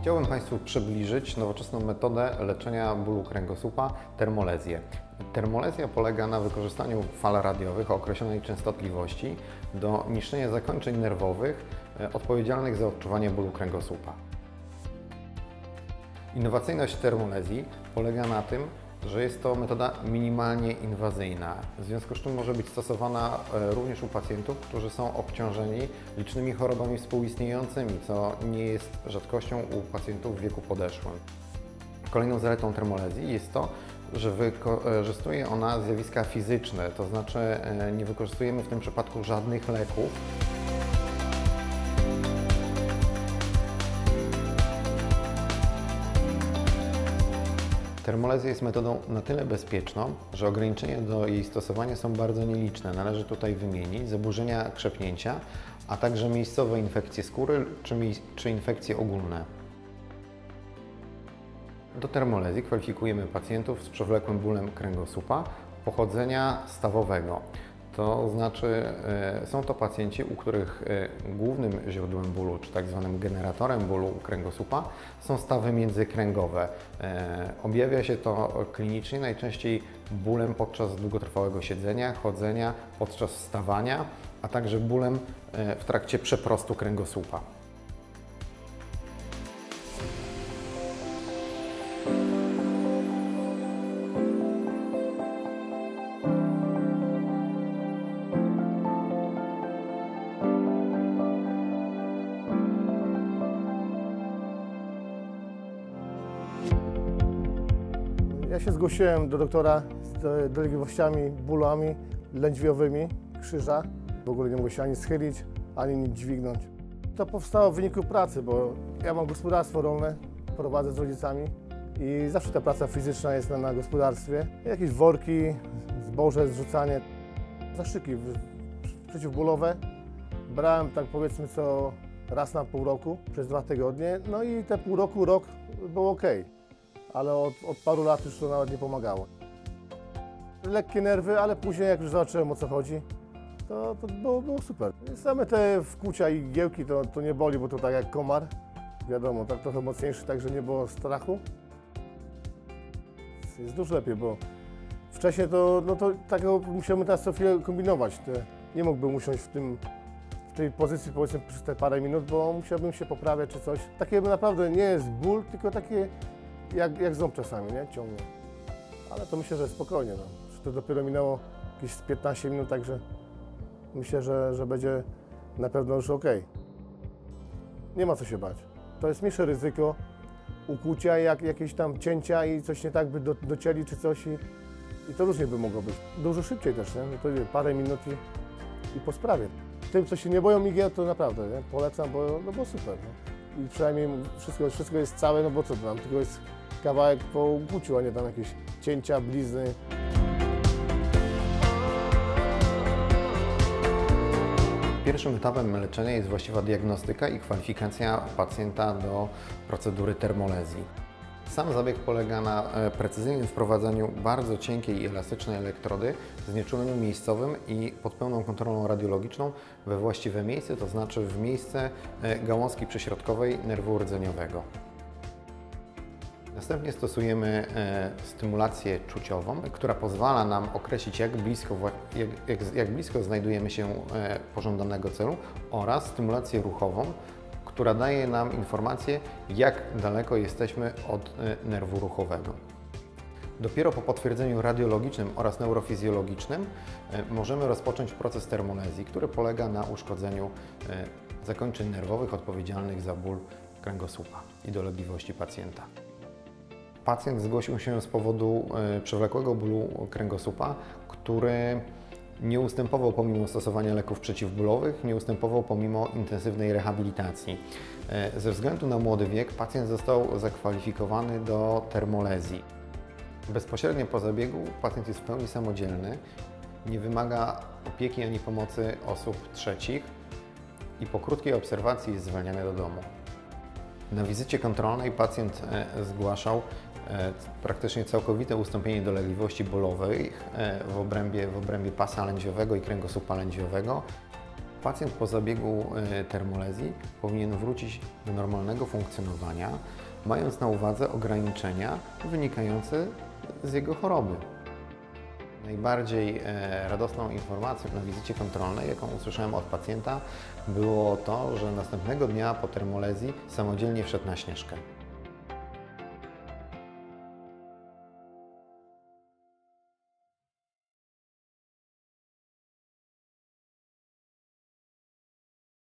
Chciałbym Państwu przybliżyć nowoczesną metodę leczenia bólu kręgosłupa – termolezję. Termolezja polega na wykorzystaniu fal radiowych o określonej częstotliwości do niszczenia zakończeń nerwowych odpowiedzialnych za odczuwanie bólu kręgosłupa. Innowacyjność termolezji polega na tym, że jest to metoda minimalnie inwazyjna, w związku z czym może być stosowana również u pacjentów, którzy są obciążeni licznymi chorobami współistniejącymi, co nie jest rzadkością u pacjentów w wieku podeszłym. Kolejną zaletą termolezji jest to, że wykorzystuje ona zjawiska fizyczne, to znaczy nie wykorzystujemy w tym przypadku żadnych leków. Termolezja jest metodą na tyle bezpieczną, że ograniczenia do jej stosowania są bardzo nieliczne. Należy tutaj wymienić zaburzenia krzepnięcia, a także miejscowe infekcje skóry czy infekcje ogólne. Do termolezji kwalifikujemy pacjentów z przewlekłym bólem kręgosłupa pochodzenia stawowego. To znaczy są to pacjenci, u których głównym źródłem bólu, czy tak zwanym generatorem bólu kręgosłupa są stawy międzykręgowe. Objawia się to klinicznie najczęściej bólem podczas długotrwałego siedzenia, chodzenia, podczas wstawania, a także bólem w trakcie przeprostu kręgosłupa. Ja się zgłosiłem do doktora z dolegliwościami, bólami lędźwiowymi krzyża. W ogóle nie mogę się ani schylić, ani nic dźwignąć. To powstało w wyniku pracy, bo ja mam gospodarstwo rolne, prowadzę z rodzicami i zawsze ta praca fizyczna jest na gospodarstwie. Jakieś worki, zboże, zrzucanie, zastrzyki przeciwbólowe. Brałem tak powiedzmy co raz na pół roku, przez 2 tygodnie, no i te pół roku, rok było ok. Ale od paru lat już to nawet nie pomagało. Lekkie nerwy, ale później jak już zobaczyłem o co chodzi, to było super. Same te wkłucia i igiełki to nie boli, bo to tak jak komar. Wiadomo, tak trochę mocniejszy, także nie było strachu. Jest dużo lepiej, bo wcześniej to takiego musiałem teraz co chwilę kombinować. Nie mógłbym usiąść w tej pozycji powiedzmy przez te parę minut, bo musiałbym się poprawiać czy coś. Takie naprawdę nie jest ból, tylko takie jak ząb czasami, nie? Ciągnie. Ale to myślę, że spokojnie. No. To dopiero minęło jakieś 15 minut, także myślę, że będzie na pewno już ok. Nie ma co się bać. To jest mniejsze ryzyko ukłucia, jak jakieś tam cięcia i coś nie tak by docięli czy coś i to różnie by mogło być. Dużo szybciej też, nie? No to parę minut i po sprawie. Tym, co się nie boją igieł, to naprawdę nie? Polecam, bo super. Nie? I przynajmniej wszystko jest całe, no bo co tam, tylko jest kawałek po ukłuciu, a nie tam jakieś cięcia, blizny. Pierwszym etapem leczenia jest właściwa diagnostyka i kwalifikacja pacjenta do procedury termolezji. Sam zabieg polega na precyzyjnym wprowadzaniu bardzo cienkiej i elastycznej elektrody w znieczuleniu miejscowym i pod pełną kontrolą radiologiczną we właściwe miejsce, to znaczy w miejsce gałązki przyśrodkowej nerwu rdzeniowego. Następnie stosujemy stymulację czuciową, która pozwala nam określić, jak blisko znajdujemy się pożądanego celu, oraz stymulację ruchową, która daje nam informację, jak daleko jesteśmy od nerwu ruchowego. Dopiero po potwierdzeniu radiologicznym oraz neurofizjologicznym możemy rozpocząć proces termolezji, który polega na uszkodzeniu zakończeń nerwowych odpowiedzialnych za ból kręgosłupa i dolegliwości pacjenta. Pacjent zgłosił się z powodu przewlekłego bólu kręgosłupa, który nie ustępował pomimo stosowania leków przeciwbólowych, nie ustępował pomimo intensywnej rehabilitacji. Ze względu na młody wiek pacjent został zakwalifikowany do termolezji. Bezpośrednio po zabiegu pacjent jest w pełni samodzielny, nie wymaga opieki ani pomocy osób trzecich i po krótkiej obserwacji jest zwalniany do domu. Na wizycie kontrolnej pacjent zgłaszał praktycznie całkowite ustąpienie dolegliwości bólowych w obrębie pasa lędźwiowego i kręgosłupa lędźwiowego. Pacjent po zabiegu termolezji powinien wrócić do normalnego funkcjonowania, mając na uwadze ograniczenia wynikające z jego choroby. Najbardziej radosną informacją na wizycie kontrolnej, jaką usłyszałem od pacjenta, było to, że następnego dnia po termolezji samodzielnie wszedł na Śnieżkę.